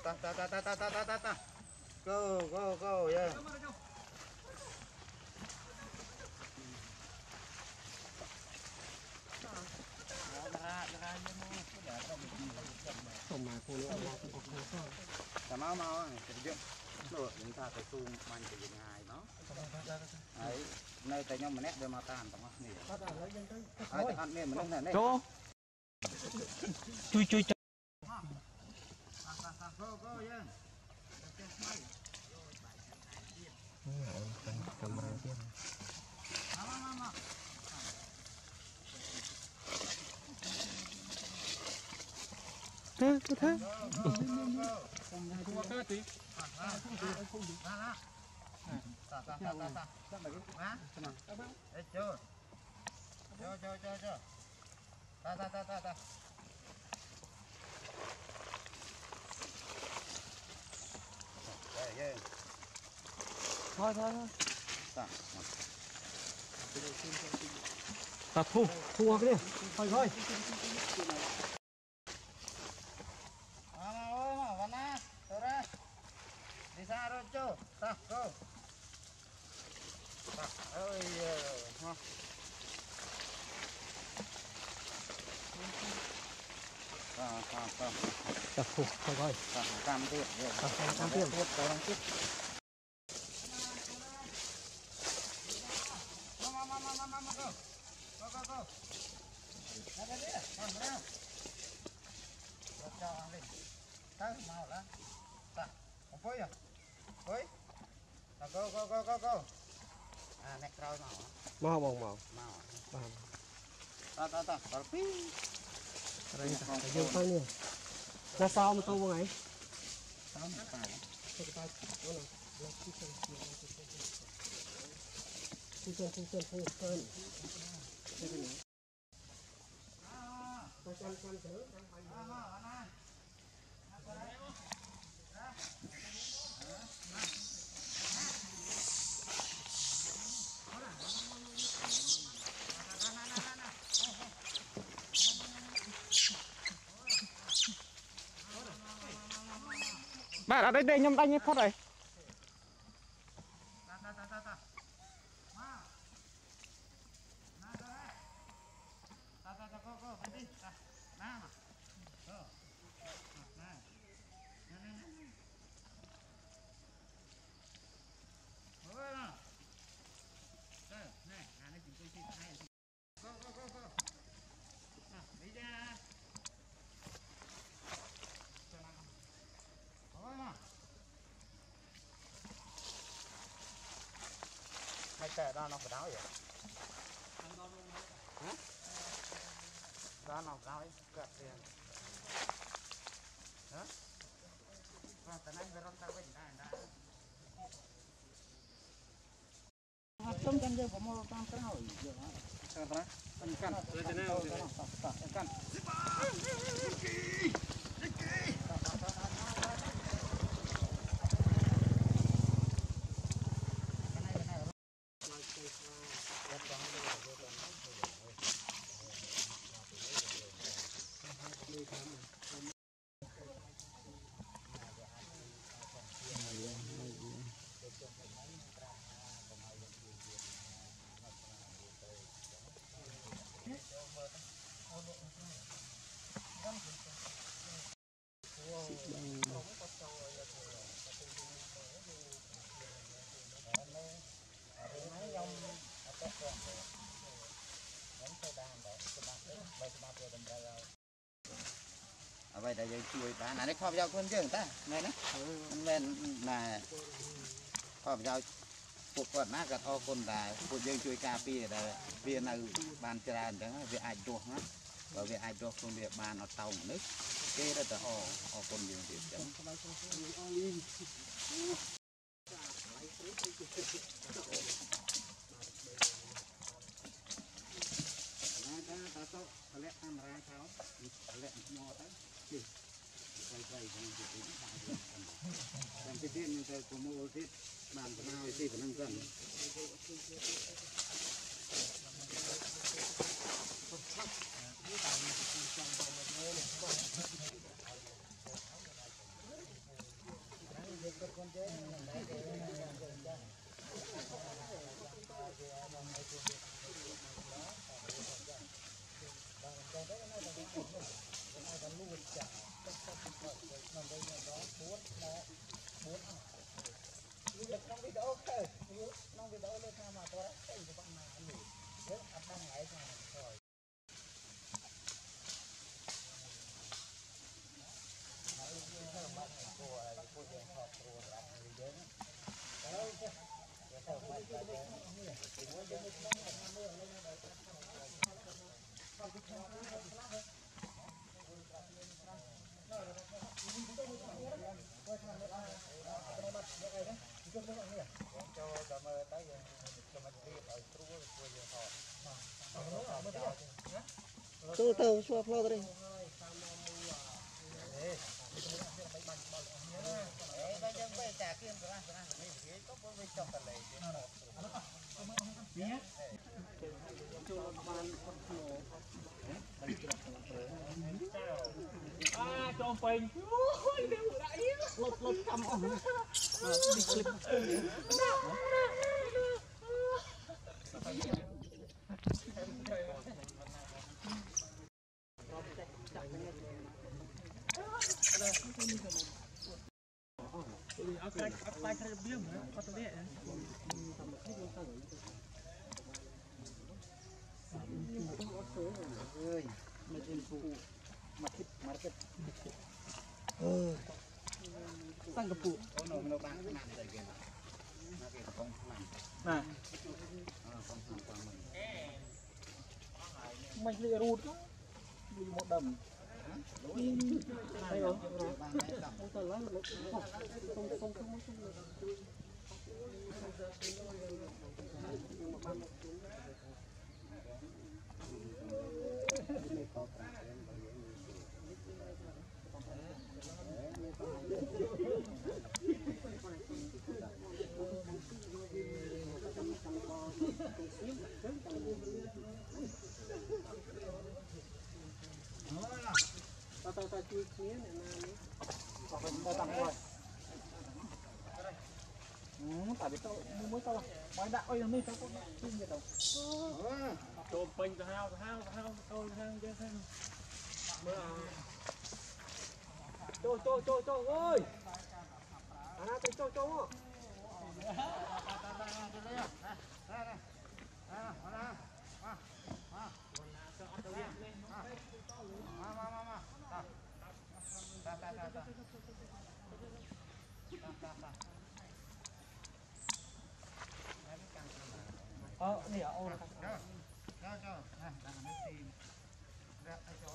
ta go yeah không mà cô nữa mau được chúng ta phải xung mạnh từ ngày nó ấy nơi tại nhau mình nét đưa mà tàn tổng nè ai ăn nè mình nè chỗ chui chui go yeah camera tiếp thế thế thôi ta thu cái đi thôi đi xa rồi chú ta go ơi ha ta thu thôi cam tiếp cam tiếp go đây đi cho ăn đi tới mau lá ta không phơi à phơi go à nè rau màu màu ta pi đây ta dùng tay nè ra sao mà tôi ngày sao mà phải bạn ở đây nhâm tay nhé thoát này đi ra hai tệ đó nó phải đáo vậy đó nó đáo ấy cợt tiền đó và từ nay về rong ta quên đã trong chân giờ có một con cái hỏi giờ đó căn vậy là giờ chui ta này kho vào con chứ ta này nè lên là kho vào phục vật nát cả thô con là phục dân chui cà phê là viên nào bàn trà đó việc ai chuột á và việc ai chuột công việc bàn ở tàu nước cái đó là họ con nhiều việc chẳng ta số lẹ camera tháo lẹ mò tới quay làm cái tiền như của mua thiết bàn của nào thì phải nâng dần Tôi xua flow đây. Cho ông Pin. Lột cầm ổng. Đi clip. Tăng cái phụ. Nè. Mình đi rụt đi một đầm. Thấy không? Không cần lắm. Không. Ta chui kia này Tại vì tao mới tao máy đạo ơi này tao có chung vậy đâu. Cho ông Pin tao hao tôi hao cho xem. Cho ơi. Tôi cho. Nè ô. Cho.